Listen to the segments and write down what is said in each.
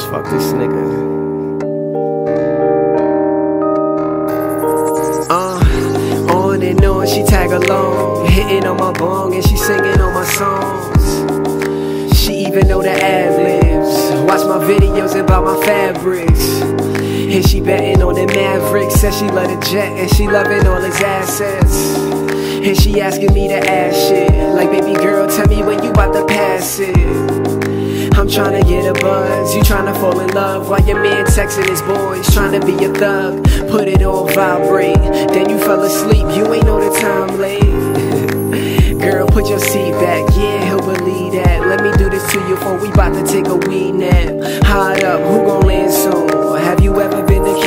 fuck this nigga. On and on, she tag along, hitting on my bong and she singing on my songs. She even know the ad-libs, watch my videos and buy my fabrics. And she betting on the Mavericks, says she love the jet and she loving all his assets. And she asking me to ask shit, like baby girl, tell me when you about to pass it. I'm tryna get a buzz, you tryna fall in love, while your man texting his boys, tryna be a thug. Put it on vibrate, then you fell asleep, you ain't know the time late. Girl, put your seat back, yeah, he'll believe that. Let me do this to you before we bout to take a weed nap. Hot up, who gon' land soon? Have you ever been to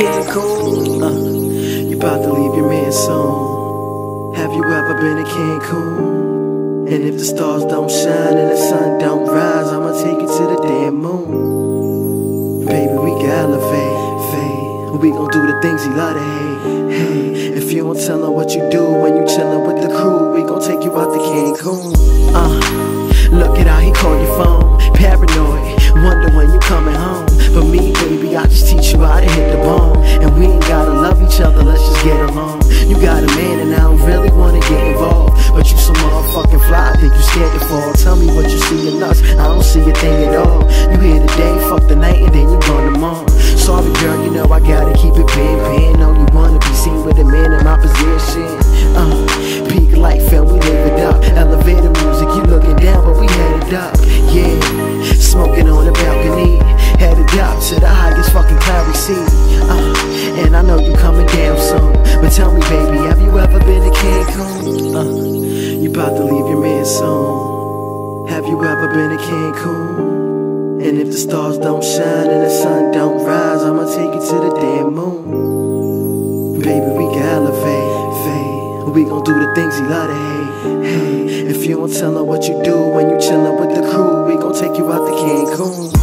Cancun? You bout to leave your man soon. Have you ever been to Cancun? And if the stars don't shine and the sun don't rise, I'ma take you to the damn moon. Baby, we can elevate, fade. We gon' do the things he love to hate. Hey, if you don't tell him what you do when you chillin' with the crew, we gon' take you out to Cancun. Look at how he call your phone, paranoid, wonder when you coming home. But me, baby, I just teach you how to hit the bone. And we ain't gotta love each other, let's just get along. You got a man and I don't really wanna get involved, but you so motherfucking fly, I think you scared to fall. Tell me what you see in us, I don't see a thing at all. You here today, fuck the night, and then you gone tomorrow. Sorry girl, you know I gotta keep it pin. Know you wanna be seen with a man in my position. Peak life and we live it up. Elevator music, you looking down, but we headed up. Yeah, smoking on the balcony, headed up to the highest fucking cloud we see. And I know you coming down soon, but tell me baby, have you ever been to Cancun? You bout to leave your man soon. Have you ever been to Cancun? And if the stars don't shine and the sun don't rise, I'ma take you to the damn moon. Baby, we can elevate, fade. We gon' do the things he love to hate. Hey, if you don't tell him what you do when you chillin' with the crew, we gon' take you out to Cancun.